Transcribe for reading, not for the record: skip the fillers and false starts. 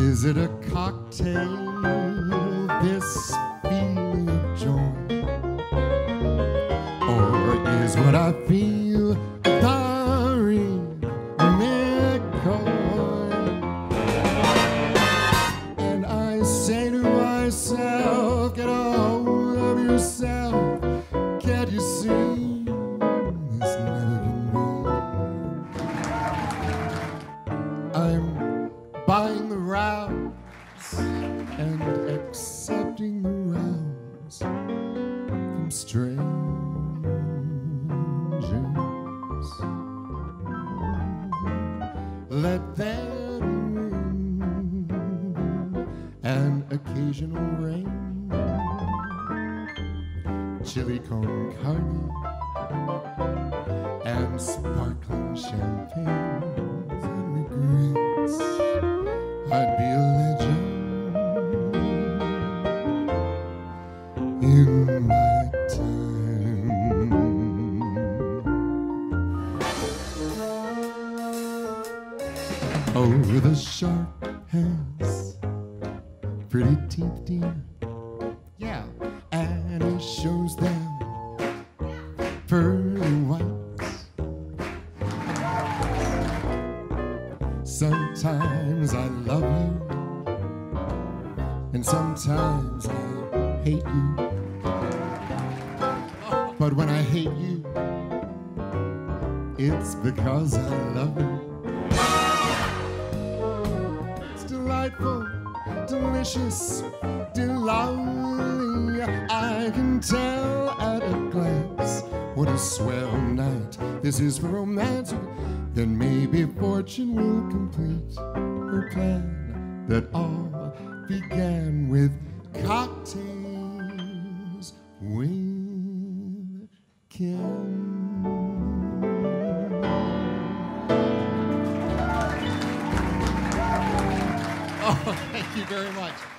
Is it a cocktail, this feeling of joy? Or is what I feel very McCoy? And I say to myself, get a hold of yourself. Can't you see this never can be? I'm buying the rounds and accepting the rounds from strangers. Let there be wind and occasional rain, chili con carne and sparkling champagne and regrets. I'd be a legend in my time. Oh, the shark has pretty teeth, dear. Yeah, and he shows them pearly whites. Sometimes I love you, and sometimes I hate you. But when I hate you, it's because I love you. It's delightful, delicious, delightful. I can tell at a glance what a swell night this is for romance. Then maybe fortune will complete her plan that all began with cocktails with Kim. Oh, thank you very much.